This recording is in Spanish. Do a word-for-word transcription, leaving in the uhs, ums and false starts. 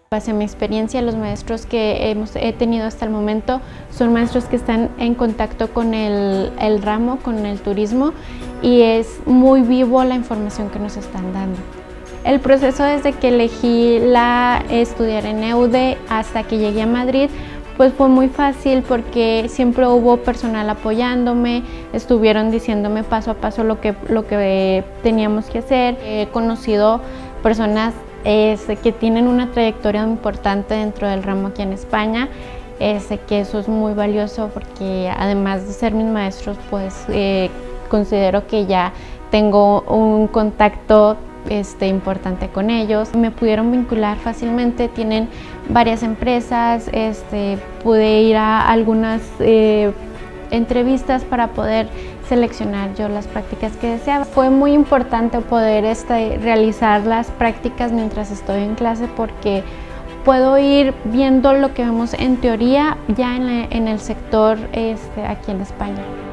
Base a mi experiencia, los maestros que hemos, he tenido hasta el momento son maestros que están en contacto con el, el ramo, con el turismo, y es muy vivo la información que nos están dando. El proceso desde que elegí la, estudiar en E U D E hasta que llegué a Madrid, pues fue muy fácil porque siempre hubo personal apoyándome, estuvieron diciéndome paso a paso lo que, lo que teníamos que hacer. He conocido personas Es, que tienen una trayectoria importante dentro del ramo aquí en España, es, que eso es muy valioso porque además de ser mis maestros, pues eh, considero que ya tengo un contacto este, importante con ellos. Me pudieron vincular fácilmente, tienen varias empresas, este, pude ir a algunas eh, entrevistas para poder seleccionar yo las prácticas que deseaba. Fue muy importante poder este, realizar las prácticas mientras estoy en clase porque puedo ir viendo lo que vemos en teoría ya en, la, en el sector este, aquí en España.